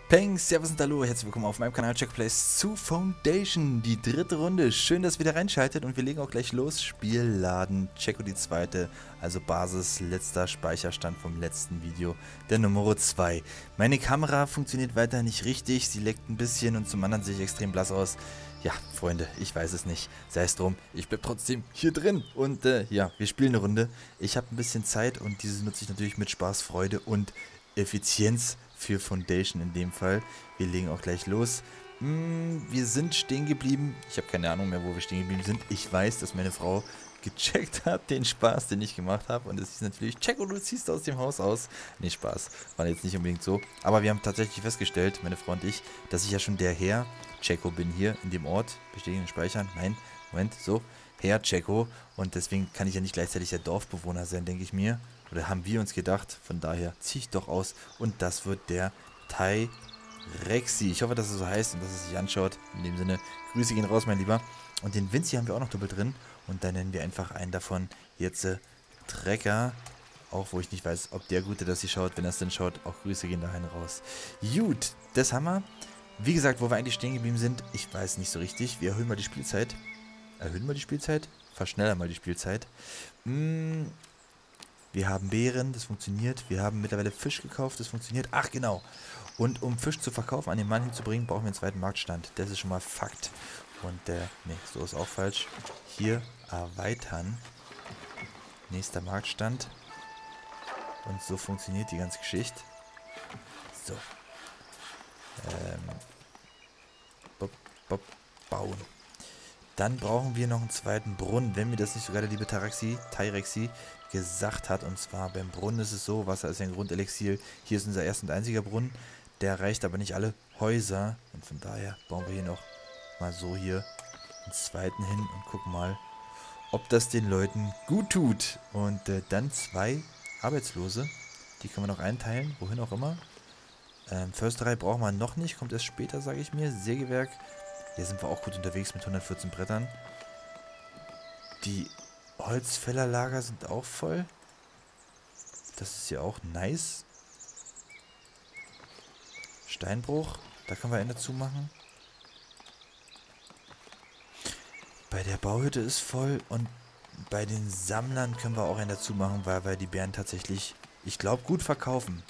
Peng, Servus und Hallo, herzlich willkommen auf meinem Kanal Checo Plays zu Foundation, die dritte Runde. Schön, dass ihr wieder reinschaltet und wir legen auch gleich los. Spielladen, Checo die zweite, also Basis, letzter Speicherstand vom letzten Video, der Nummer 2. Meine Kamera funktioniert weiter nicht richtig, sie leckt ein bisschen und zum anderen sehe ich extrem blass aus. Ja, Freunde, ich weiß es nicht, sei es drum, ich bleib trotzdem hier drin und ja, wir spielen eine Runde. Ich habe ein bisschen Zeit und diese nutze ich natürlich mit Spaß, Freude und Effizienz für Foundation in dem Fall. Wir legen auch gleich los. Wir sind stehen geblieben. Ich habe keine Ahnung mehr, wo wir stehen geblieben sind. Ich weiß, dass meine Frau gecheckt hat, den Spaß, den ich gemacht habe. Und es ist natürlich, Checo, du ziehst aus dem Haus aus. Nee, Spaß. War jetzt nicht unbedingt so. Aber wir haben tatsächlich festgestellt, meine Frau und ich, dass ich ja schon der Herr Checo bin hier in dem Ort. Bestätigen, speichern. Nein, Moment, so. Herr Checo. Und deswegen kann ich ja nicht gleichzeitig der Dorfbewohner sein, denke ich mir. Oder haben wir uns gedacht, von daher ziehe ich doch aus und das wird der Tyrexi. Ich hoffe, dass es so heißt und dass es sich anschaut. In dem Sinne, Grüße gehen raus, mein Lieber. Und den Vinci haben wir auch noch doppelt drin und dann nennen wir einfach einen davon jetzt Trecker. Auch wo ich nicht weiß, ob der Gute das hier schaut. Wenn er es denn schaut, auch Grüße gehen dahin raus. Gut, das haben wir. Wie gesagt, wo wir eigentlich stehen geblieben sind, ich weiß nicht so richtig. Wir erhöhen mal die Spielzeit. Erhöhen wir die Spielzeit? Verschnellern mal die Spielzeit. Wir haben Beeren, das funktioniert. Wir haben mittlerweile Fisch gekauft, das funktioniert. Ach, genau. Und um Fisch zu verkaufen, an den Mann hinzubringen, brauchen wir einen zweiten Marktstand. Das ist schon mal Fakt. Und, ne, so ist auch falsch. Hier erweitern. Nächster Marktstand. Und so funktioniert die ganze Geschichte. So. Bauen. Dann brauchen wir noch einen zweiten Brunnen, wenn mir das nicht sogar der liebe Tyrexi gesagt hat. Und zwar beim Brunnen ist es so, Wasser ist ja ein Grundelixier. Hier ist unser erster und einziger Brunnen. Der erreicht aber nicht alle Häuser. Und von daher bauen wir hier noch mal so hier einen zweiten hin und gucken mal, ob das den Leuten gut tut. Und dann 2 Arbeitslose. Die können wir noch einteilen, wohin auch immer. Försterei brauchen wir noch nicht, kommt erst später, sage ich mir. Sägewerk. Hier sind wir auch gut unterwegs mit 114 Brettern. Die Holzfällerlager sind auch voll. Das ist ja auch nice. Steinbruch, da können wir einen dazu machen. Bei der Bauhütte ist voll und bei den Sammlern können wir auch einen dazu machen, weil wir die Bären tatsächlich, ich glaube, gut verkaufen.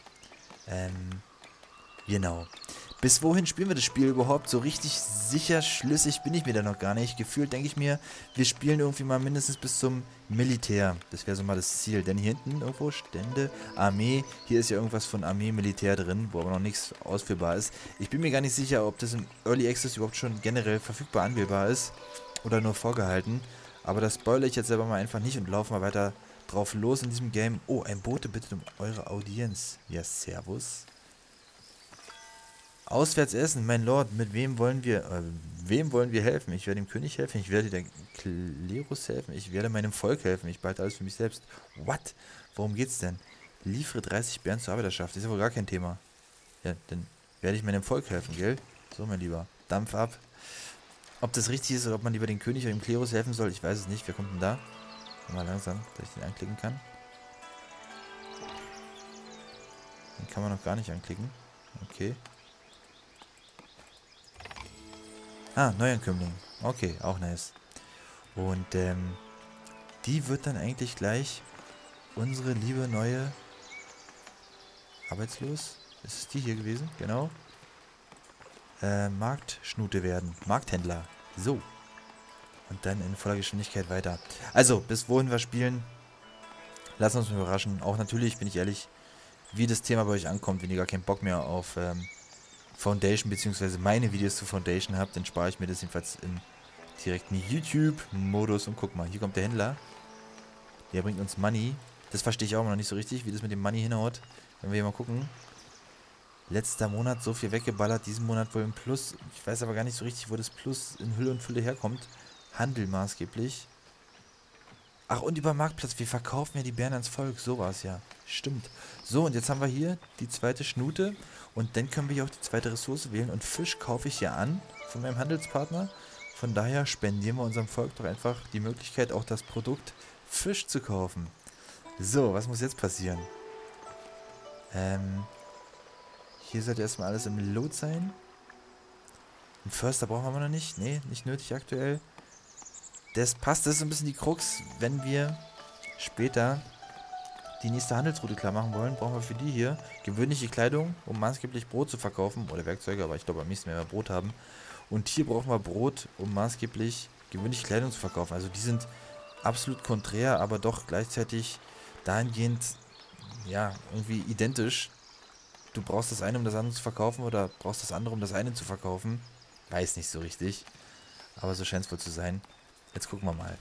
Genau. Bis wohin spielen wir das Spiel überhaupt? So richtig sicher, schlüssig bin ich mir da noch gar nicht. Gefühlt denke ich mir, wir spielen irgendwie mal mindestens bis zum Militär. Das wäre so mal das Ziel. Denn hier hinten irgendwo Stände, Armee. Hier ist ja irgendwas von Armee, Militär drin, wo aber noch nichts ausführbar ist. Ich bin mir gar nicht sicher, ob das im Early Access überhaupt schon generell verfügbar anwählbar ist. Oder nur vorgehalten. Aber das spoilere ich jetzt selber mal einfach nicht und laufe mal weiter drauf los in diesem Game. Oh, ein Bote bittet um eure Audienz. Ja, servus. Auswärts essen, mein Lord, mit wem wollen wir helfen? Ich werde dem König helfen, ich werde der Klerus helfen, ich werde meinem Volk helfen, ich behalte alles für mich selbst. What? Worum geht's denn? Liefere 30 Bären zur Arbeiterschaft, ist ja wohl gar kein Thema. Ja, dann werde ich meinem Volk helfen, gell? So, mein Lieber, Dampf ab. Ob das richtig ist oder ob man lieber den König oder dem Klerus helfen soll, ich weiß es nicht. Wer kommt denn da? Mal langsam, dass ich den anklicken kann. Den kann man noch gar nicht anklicken. Okay. Ah, Neuankömmling. Okay, auch nice. Und die wird dann eigentlich gleich unsere liebe neue Arbeitslos. Ist es die hier gewesen? Genau. Marktschnute werden. Markthändler. So. Und dann in voller Geschwindigkeit weiter. Also, bis wohin wir spielen, lassen uns mal überraschen. Auch natürlich, bin ich ehrlich, wie das Thema bei euch ankommt, wenn ihr gar keinen Bock mehr auf Foundation bzw. meine Videos zu Foundation habt, dann spare ich mir das jedenfalls im direkten YouTube-Modus. Und guck mal, hier kommt der Händler. Der bringt uns Money. Das verstehe ich auch noch nicht so richtig, wie das mit dem Money hinhaut. Wenn wir hier mal gucken. Letzter Monat so viel weggeballert, diesen Monat wohl im Plus. Ich weiß aber gar nicht so richtig, wo das Plus in Hülle und Fülle herkommt. Handel maßgeblich. Ach, und über Marktplatz. Wir verkaufen ja die Bären ans Volk. So war es ja. Stimmt. So, und jetzt haben wir hier die zweite Schnute. Und dann können wir hier auch die zweite Ressource wählen. Und Fisch kaufe ich ja an von meinem Handelspartner. Von daher spendieren wir unserem Volk doch einfach die Möglichkeit, auch das Produkt Fisch zu kaufen. So, was muss jetzt passieren? Hier sollte erstmal alles im Lot sein. Einen Förster brauchen wir aber noch nicht. Nee, nicht nötig aktuell. Das passt, das ist so ein bisschen die Krux. Wenn wir später die nächste Handelsroute klar machen wollen, brauchen wir für die hier gewöhnliche Kleidung, um maßgeblich Brot zu verkaufen. Oder Werkzeuge, aber ich glaube am nächsten werden wir Brot haben. Und hier brauchen wir Brot, um maßgeblich gewöhnliche Kleidung zu verkaufen. Also die sind absolut konträr, aber doch gleichzeitig dahingehend, ja, irgendwie identisch. Du brauchst das eine, um das andere zu verkaufen, oder brauchst das andere, um das eine zu verkaufen. Weiß nicht so richtig. Aber so scheint es wohl zu sein. Jetzt gucken wir mal.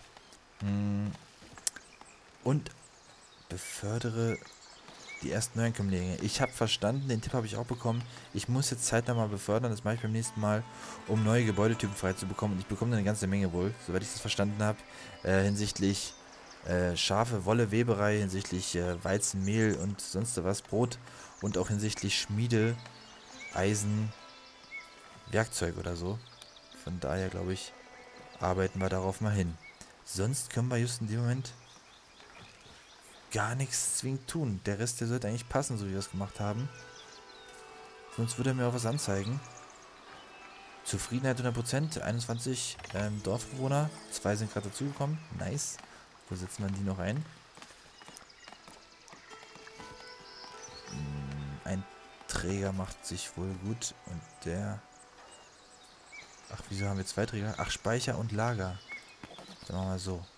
Und befördere die ersten Neuankömmlinge. Ich habe verstanden, den Tipp habe ich auch bekommen. Ich muss jetzt zeitnah mal befördern, das mache ich beim nächsten Mal, um neue Gebäudetypen frei zu bekommen. Und ich bekomme eine ganze Menge wohl, soweit ich das verstanden habe, hinsichtlich Schafe, Wolle, Weberei, hinsichtlich Weizen, Mehl und sonst was, Brot und auch hinsichtlich Schmiede, Eisen, Werkzeug oder so. Von daher glaube ich, arbeiten wir darauf mal hin. Sonst können wir just in dem Moment gar nichts zwingend tun. Der Rest, der sollte eigentlich passen, so wie wir es gemacht haben. Sonst würde er mir auch was anzeigen. Zufriedenheit 100%, 21 Dorfbewohner, 2 sind gerade dazugekommen. Nice. Wo setzen wir die noch ein? Ein Träger macht sich wohl gut und der... Ach, wieso haben wir 2 Träger? Ach, Speicher und Lager. Dann machen wir so.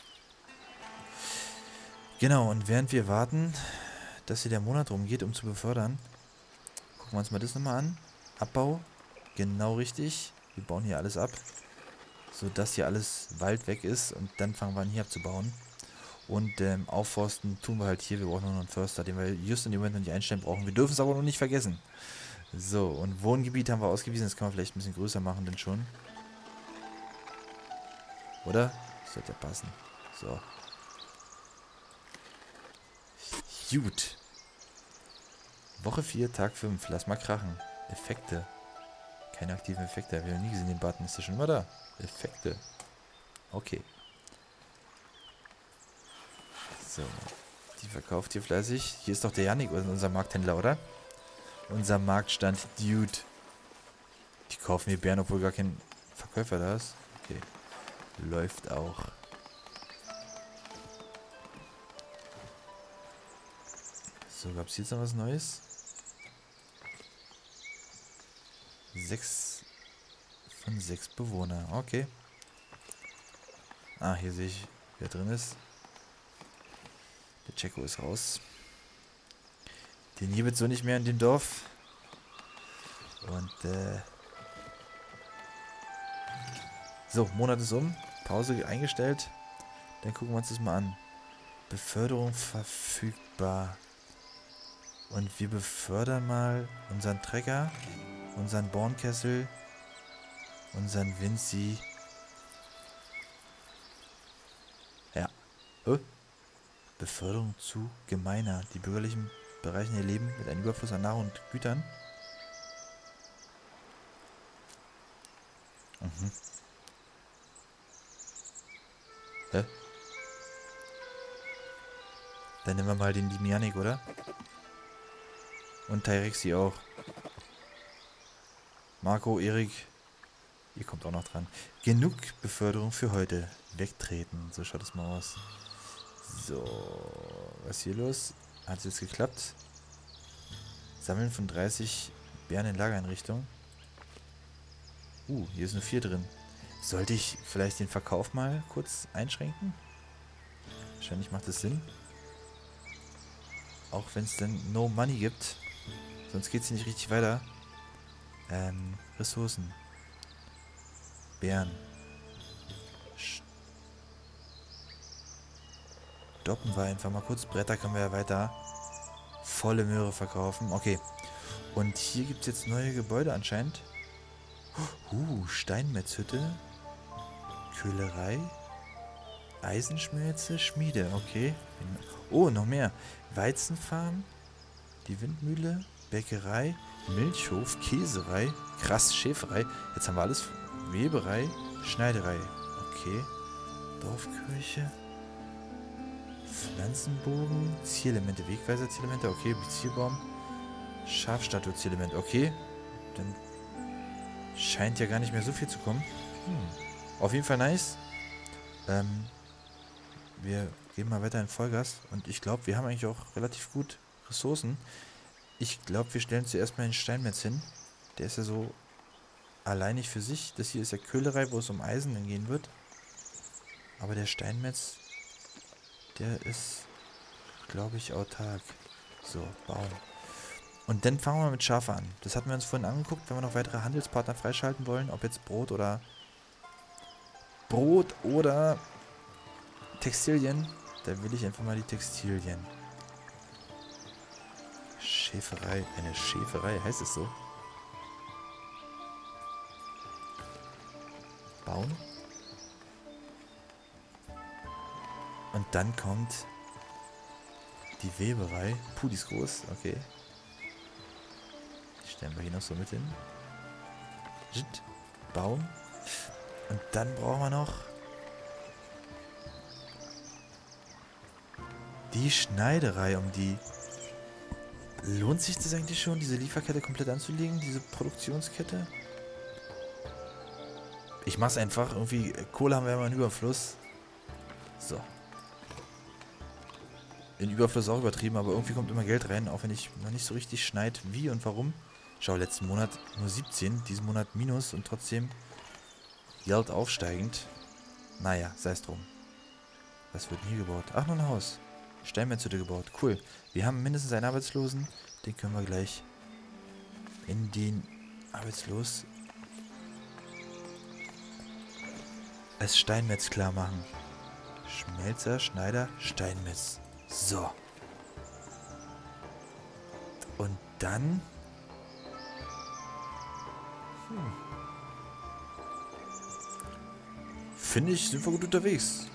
Genau, und während wir warten, dass hier der Monat rumgeht, um zu befördern, gucken wir uns mal das nochmal an. Abbau, genau richtig. Wir bauen hier alles ab, sodass hier alles Wald weg ist und dann fangen wir an hier abzubauen. Und aufforsten tun wir halt hier. Wir brauchen nur noch einen Förster, den wir just in dem Moment noch nicht einstellen brauchen. Wir dürfen es aber noch nicht vergessen. So, und Wohngebiet haben wir ausgewiesen. Das kann man vielleicht ein bisschen größer machen, denn schon. Oder? Das sollte ja passen. So. Gut. Woche 4, Tag 5. Lass mal krachen. Effekte. Keine aktiven Effekte. Habe ich noch nie gesehen, den Button. Ist der schon immer da? Effekte. Okay. So. Die verkauft hier fleißig. Hier ist doch der Yannick, unser Markthändler, oder? Unser Marktstand Dude. Die kaufen hier Bären, obwohl gar kein Verkäufer da ist. Okay. Läuft auch. So, gab es jetzt noch was Neues? 6 von 6 Bewohner. Okay. Ah, hier sehe ich, wer drin ist. Der Checo ist raus. Den hier wird so nicht mehr in dem Dorf. Und, so, Monat ist um. Pause eingestellt. Dann gucken wir uns das mal an. Beförderung verfügbar. Und wir befördern mal unseren Trecker, unseren Bornkessel, unseren Vinci. Ja. Beförderung zu Gemeiner. Die bürgerlichen Bereichen ihr Leben mit einem Überfluss an Nahrung und Gütern. Mhm. Hä? Dann nehmen wir mal den lieben Yannick, oder? Und Tyrexi auch. Marco, Erik, ihr kommt auch noch dran. Genug Beförderung für heute. Wegtreten. So schaut es mal aus. So, was ist hier los? Hat es jetzt geklappt? Sammeln von 30 Bären in Lagereinrichtung. Hier ist nur 4 drin. Sollte ich vielleicht den Verkauf mal kurz einschränken? Wahrscheinlich macht es Sinn. Auch wenn es dann No Money gibt. Sonst geht es nicht richtig weiter. Ressourcen. Bären. Stoppen wir einfach mal kurz. Bretter können wir ja weiter volle Möhre verkaufen. Okay. Und hier gibt es jetzt neue Gebäude anscheinend. Steinmetzhütte. Köhlerei. Eisenschmelze. Schmiede. Okay. Oh, noch mehr. Weizenfarm. Die Windmühle. Bäckerei. Milchhof. Käserei. Krass, Schäferei. Jetzt haben wir alles. Weberei. Schneiderei. Okay. Dorfkirche. Pflanzenbogen. Zielelemente. Wegweiser Zielelemente. Okay. Zielbaum. Schafstatue-Element. Okay. Dann scheint ja gar nicht mehr so viel zu kommen. Auf jeden Fall nice. Wir geben mal weiter in Vollgas. Und ich glaube, wir haben eigentlich auch relativ gut Ressourcen. Ich glaube, wir stellen zuerst mal den Steinmetz hin. Der ist ja so alleinig für sich. Das hier ist ja Köhlerei, wo es um Eisen dann gehen wird. Aber der Steinmetz, der ist, glaube ich, autark. So, bauen. Und dann fangen wir mit Schafe an. Das hatten wir uns vorhin angeguckt, wenn wir noch weitere Handelspartner freischalten wollen. Ob jetzt Brot oder Textilien. Da will ich einfach mal die Textilien. Schäferei. Eine Schäferei, heißt es so? Bauen. Und dann kommt die Weberei. Puh, die ist groß. Okay. Die stellen wir hier noch so mit hin. Bauen. Und dann brauchen wir noch die Schneiderei, um die... Lohnt sich das eigentlich schon, diese Lieferkette komplett anzulegen? Diese Produktionskette? Ich mach's einfach. Irgendwie, Kohle haben wir immer in Überfluss. So. In Überfluss auch übertrieben, aber irgendwie kommt immer Geld rein, auch wenn ich noch nicht so richtig schneid, wie und warum. Schau, letzten Monat nur 17, diesen Monat minus und trotzdem Geld aufsteigend. Naja, sei es drum. Was wird denn hier gebaut? Ach, nur ein Haus. Steinmetzhütte gebaut. Cool. Wir haben mindestens einen Arbeitslosen. Den können wir gleich in den Arbeitslos als Steinmetz klar machen. Schmelzer, Schneider, Steinmetz. So. Und dann... Finde ich, sind wir gut unterwegs.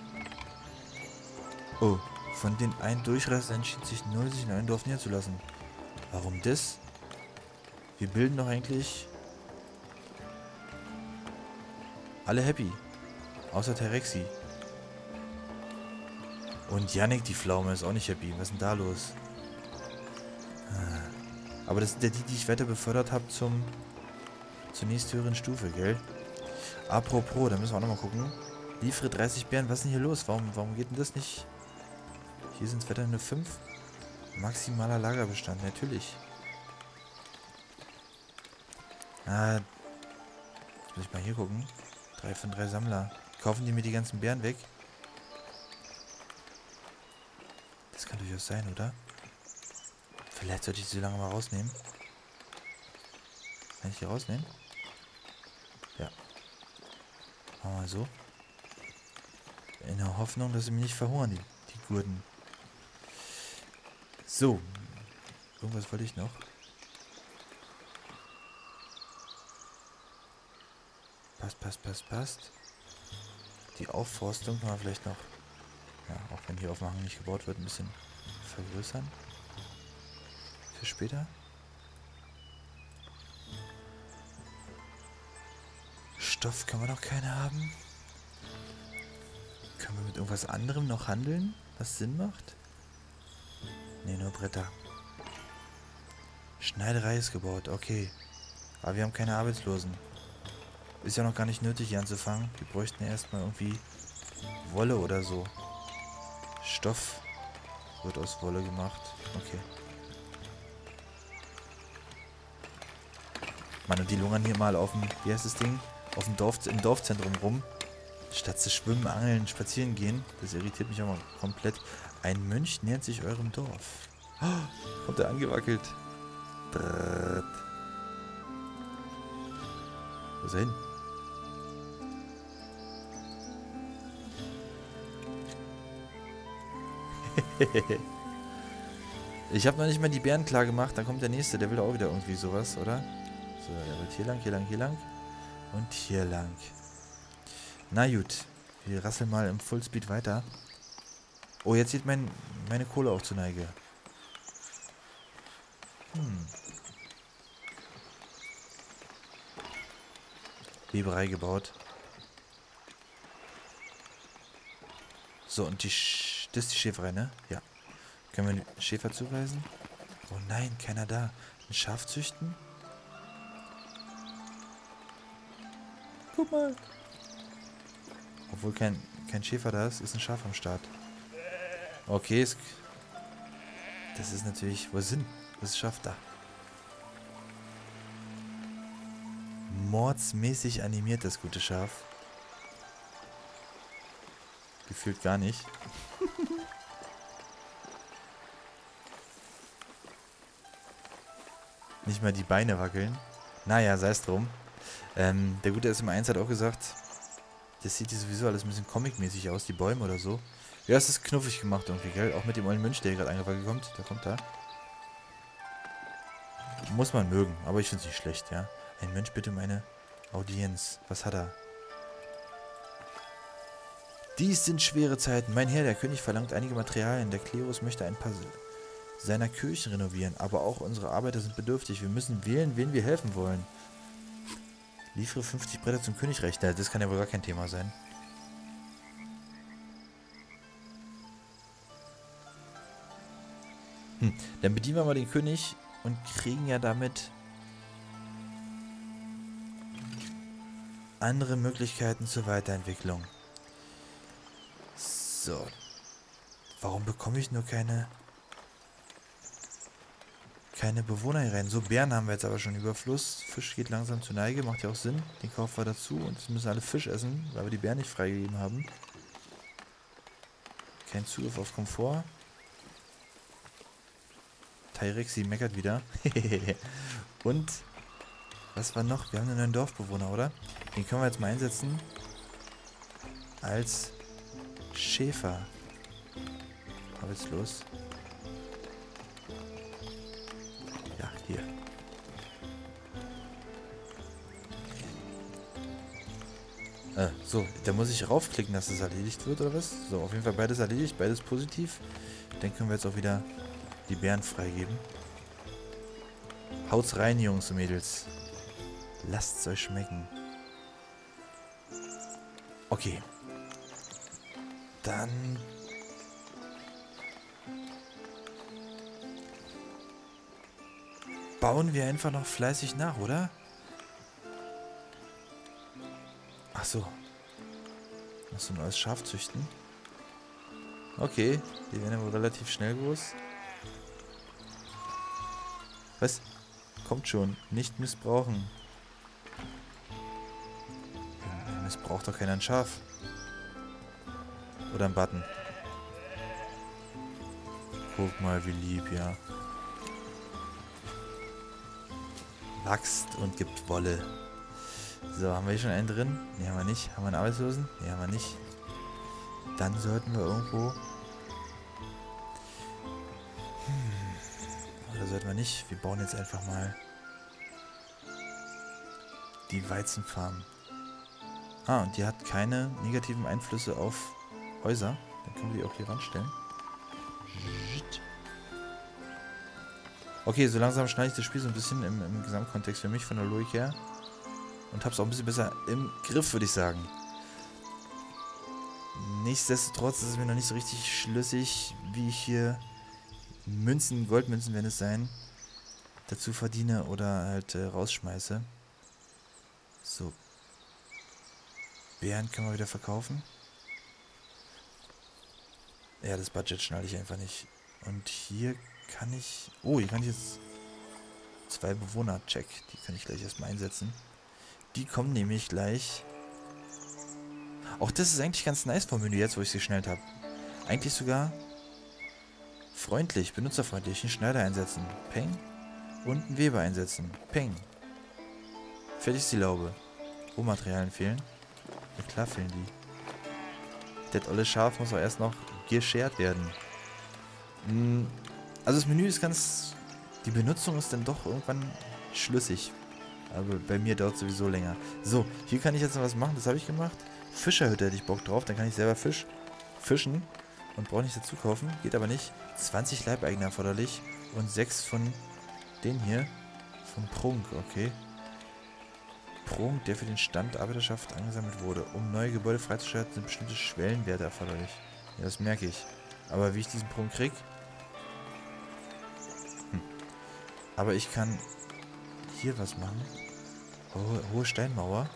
Oh. Von den einen Durchreißer entschied sich null, sich in ein Dorf niederzulassen. Warum das? Wir bilden doch eigentlich alle happy. Außer Terexi. Und Yannick, die Pflaume, ist auch nicht happy. Was ist denn da los? Aber das sind ja die ich weiter befördert habe zur nächsthöheren Stufe, gell? Apropos, da müssen wir auch nochmal gucken. Liefere 30 Beeren, was ist denn hier los? Warum geht denn das nicht? Hier sind es weiter eine 5. Maximaler Lagerbestand, natürlich. Jetzt muss ich mal hier gucken. 3 von 3 Sammler. Kaufen die mir die ganzen Beeren weg? Das kann durchaus sein, oder? Vielleicht sollte ich sie lange mal rausnehmen. Kann ich die rausnehmen? Ja. Machen wir mal so. In der Hoffnung, dass sie mich nicht verhungern, die Gurten. So. Irgendwas wollte ich noch. Passt. Die Aufforstung kann man vielleicht noch, ja, auch wenn hier Aufmachung nicht gebaut wird, ein bisschen vergrößern. Für später. Stoff können wir noch keine haben. Können wir mit irgendwas anderem noch handeln, was Sinn macht? Ne, nur Bretter. Schneiderei ist gebaut, okay. Aber wir haben keine Arbeitslosen. Ist ja noch gar nicht nötig, hier anzufangen. Wir bräuchten ja erstmal irgendwie Wolle oder so. Stoff wird aus Wolle gemacht. Okay. Mann, und die lungern hier mal auf dem, wie heißt das Ding? Auf dem im Dorfzentrum rum. Statt zu schwimmen, angeln, spazieren gehen. Das irritiert mich auch mal komplett. Ein Mönch nähert sich eurem Dorf. Oh, kommt er angewackelt. Brrrt. Wo ist er hin? Ich habe noch nicht mal die Bären klar gemacht. Dann kommt der nächste. Der will auch wieder irgendwie sowas, oder? So, der wird hier lang. Und hier lang. Na gut. Wir rasseln mal im Fullspeed weiter. Oh, jetzt sieht meine Kohle auch zu Neige. Weberei gebaut. So, und das ist die Schäferei, ne? Ja. Können wir den Schäfer zuweisen? Oh nein, keiner da. Ein Schaf züchten? Guck mal. Obwohl kein Schäfer da ist, ist ein Schaf am Start. Okay, das ist natürlich... Wo ist das Schaf da? Mordsmäßig animiert, das gute Schaf. Gefühlt gar nicht. Nicht mal die Beine wackeln. Naja, sei es drum. Der gute SM1 hat auch gesagt, das sieht hier sowieso alles ein bisschen comic-mäßig aus, die Bäume oder so. Ja, es ist knuffig gemacht irgendwie, gell? Auch mit dem ollen Mönch, der hier gerade angefangen kommt. Der kommt da. Muss man mögen, aber ich finde es nicht schlecht, ja. Ein Mönch bitte um eine Audienz. Was hat er? Dies sind schwere Zeiten. Mein Herr, der König verlangt einige Materialien. Der Klerus möchte ein paar seiner Kirchen renovieren. Aber auch unsere Arbeiter sind bedürftig. Wir müssen wählen, wen wir helfen wollen. Liefere 50 Bretter zum Königreich. Na, das kann ja wohl gar kein Thema sein. Dann bedienen wir mal den König und kriegen ja damit andere Möglichkeiten zur Weiterentwicklung. So. Warum bekomme ich nur keine Bewohner hier rein? So, Bären haben wir jetzt aber schon Überfluss. Fisch geht langsam zur Neige, macht ja auch Sinn. Den kaufen wir dazu und jetzt müssen alle Fisch essen, weil wir die Bären nicht freigegeben haben. Kein Zugriff auf Komfort. Tyrexi meckert wieder. Und was war noch? Wir haben einen neuen Dorfbewohner, oder? Den können wir jetzt mal einsetzen als Schäfer. Arbeitslos. Ja, hier. So, da muss ich raufklicken, dass es erledigt wird, oder was? So, auf jeden Fall beides erledigt, beides positiv. Dann können wir jetzt auch wieder die Bären freigeben. Haut's rein, Jungs und Mädels. Lasst's euch schmecken. Okay. Dann... bauen wir einfach noch fleißig nach, oder? Ach so. Musst du ein neues Schaf züchten? Okay. Die werden ja wohl relativ schnell groß. Was? Kommt schon. Nicht missbrauchen. Missbraucht doch keiner ein Schaf. Oder ein Button. Guck mal, wie lieb, ja. Wachst und gibt Wolle. So, haben wir hier schon einen drin? Ne, haben wir nicht. Haben wir einen Arbeitslosen? Ne, haben wir nicht. Dann sollten wir irgendwo... Oder sollten wir nicht? Wir bauen jetzt einfach mal die Weizenfarm. Ah, und die hat keine negativen Einflüsse auf Häuser. Dann können wir die auch hier ranstellen. Okay, so langsam schneide ich das Spiel so ein bisschen im Gesamtkontext für mich von der Logik her. Und hab's auch ein bisschen besser im Griff, würde ich sagen. Nichtsdestotrotz ist es mir noch nicht so richtig schlüssig, wie ich hier Münzen, Goldmünzen werden es sein, dazu verdiene oder halt rausschmeiße. So. Bären können wir wieder verkaufen. Ja, das Budget schneide ich einfach nicht. Und hier kann ich... Oh, hier kann ich jetzt 2 Bewohner, check. Die kann ich gleich erstmal einsetzen. Die kommen nämlich gleich... Auch das ist eigentlich ganz nice vom Menü jetzt, wo ich es geschnellt habe. Eigentlich sogar freundlich, benutzerfreundlich. Einen Schneider einsetzen. Peng. Und einen Weber einsetzen. Peng. Fertig ist die Laube. Rohmaterialien fehlen. Ja klar fehlen die. Das olle Schaf muss auch erst noch geschert werden. Also das Menü ist ganz... Die Benutzung ist dann doch irgendwann schlüssig. Aber bei mir dauert es sowieso länger. So, hier kann ich jetzt noch was machen. Das habe ich gemacht. Fischerhütte hätte ich Bock drauf. Dann kann ich selber fischen. Und brauche nicht dazu kaufen. Geht aber nicht. 20 Leibeigene erforderlich. Und 6 von den hier. Vom Prunk, okay. Prunk, der für den Stand Arbeiterschaft angesammelt wurde. Um neue Gebäude freizuschalten, sind bestimmte Schwellenwerte erforderlich. Ja, das merke ich. Aber wie ich diesen Prunk kriege... Aber ich kann hier was machen. Hohe Steinmauer.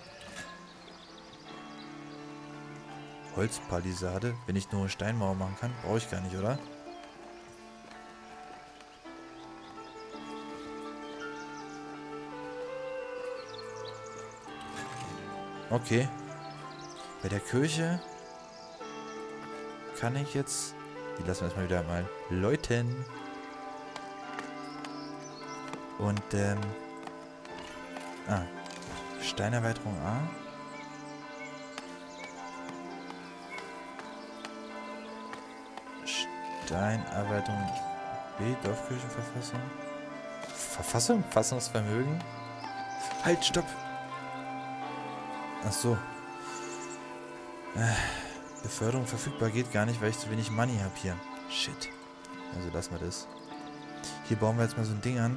Holzpalisade. Wenn ich nur eine Steinmauer machen kann, brauche ich gar nicht, oder? Okay. Bei der Kirche kann ich jetzt... Die lassen wir jetzt mal wieder mal läuten. Und, Steinerweiterung A. Steinerweiterung B. Dorfkirchenverfassung. Verfassung? Fassungsvermögen? Halt, stopp! Ach so. Beförderung verfügbar geht gar nicht, weil ich zu wenig Money habe hier. Shit. Also lassen wir das. Hier bauen wir jetzt mal so ein Ding an.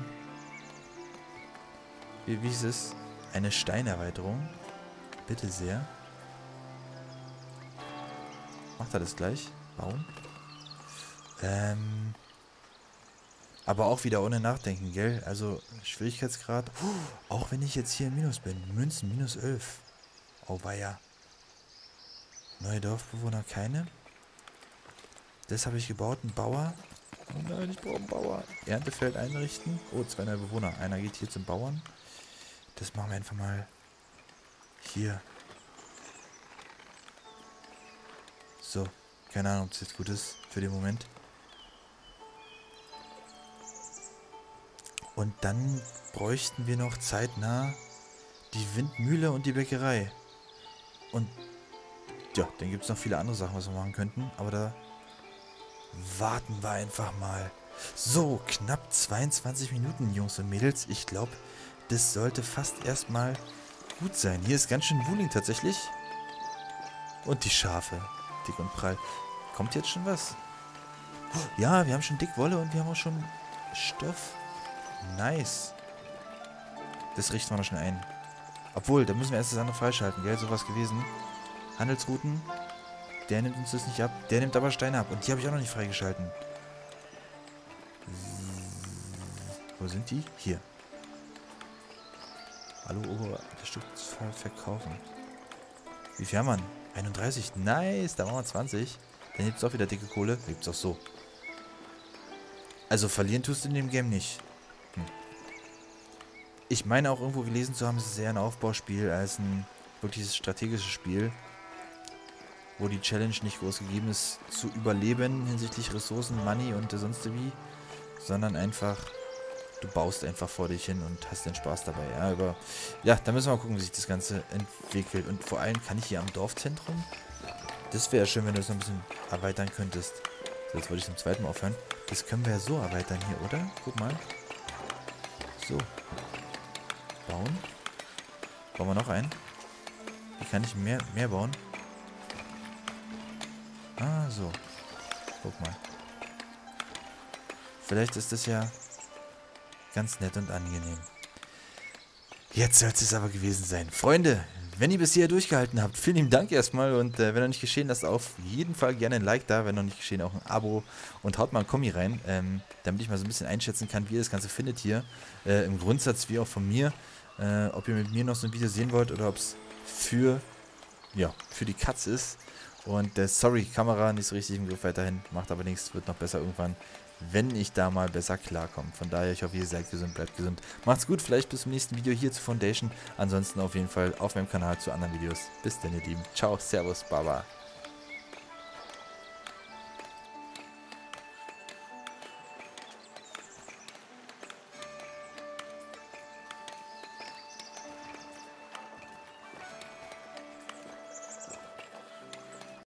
Wie ist es? Eine Steinerweiterung. Bitte sehr. Macht er das gleich? Bauen. Aber auch wieder ohne Nachdenken, gell? Also Schwierigkeitsgrad. Auch wenn ich jetzt hier im Minus bin. Münzen minus 11. Oh weia. Neue Dorfbewohner keine. Das habe ich gebaut. Ein Bauer. Oh nein, ich brauche einen Bauer. Erntefeld einrichten. Oh, 2 neue Bewohner. Einer geht hier zum Bauern. Das machen wir einfach mal hier. So. Keine Ahnung, ob das jetzt gut ist für den Moment. Und dann bräuchten wir noch zeitnah die Windmühle und die Bäckerei. Und ja, dann gibt es noch viele andere Sachen, was wir machen könnten. Aber da warten wir einfach mal. So, knapp 22 Minuten, Jungs und Mädels. Ich glaube, das sollte fast erstmal gut sein. Hier ist ganz schön Wuling tatsächlich. Und die Schafe. Dick und prall. Kommt jetzt schon was? Ja, wir haben schon Dickwolle und wir haben auch schon Stoff. Nice. Das richten wir noch schnell ein. Obwohl, da müssen wir erst das andere freischalten, gell? Sowas gewesen. Handelsrouten. Der nimmt uns das nicht ab. Der nimmt aber Steine ab. Und die habe ich auch noch nicht freigeschalten. Wo sind die? Hier. Hallo, das Stück verkaufen. Wie viel haben wir? 31. Nice, da machen wir 20. Dann gibt es auch wieder dicke Kohle. Gibt es auch so. Also verlieren tust du in dem Game nicht. Ich meine auch irgendwo gelesen zu haben, es ist eher ein Aufbauspiel als ein wirkliches strategisches Spiel. Wo die Challenge nicht groß gegeben ist, zu überleben hinsichtlich Ressourcen, Money und sonst wie. Sondern einfach... Du baust einfach vor dich hin und hast den Spaß dabei. Ja, aber ja, da müssen wir mal gucken, wie sich das Ganze entwickelt. Und vor allem kann ich hier am Dorfzentrum. Das wäre schön, wenn du es noch ein bisschen erweitern könntest. So, jetzt wollte ich zum zweiten Mal aufhören. Das können wir ja so erweitern hier, oder? Guck mal. So. Bauen. Bauen wir noch einen. Wie kann ich mehr bauen? Ah, so. Guck mal. Vielleicht ist das ja ganz nett und angenehm. Jetzt soll es aber gewesen sein. Freunde, wenn ihr bis hier durchgehalten habt, vielen lieben Dank erstmal. Und wenn noch nicht geschehen, lasst auf jeden Fall gerne ein Like da. Wenn noch nicht geschehen, auch ein Abo. Und haut mal ein Kommi rein, damit ich mal so ein bisschen einschätzen kann, wie ihr das Ganze findet hier. Im Grundsatz wie auch von mir. Ob ihr mit mir noch so ein Video sehen wollt oder ob es für die Katz ist. Und sorry, Kamera nicht so richtig im Griff weiterhin. Macht aber nichts, wird noch besser irgendwann, wenn ich da mal besser klarkomme. Von daher, ich hoffe, ihr seid gesund, bleibt gesund. Macht's gut, vielleicht bis zum nächsten Video hier zu Foundation. Ansonsten auf jeden Fall auf meinem Kanal zu anderen Videos. Bis dann, ihr Lieben. Ciao, Servus, Baba.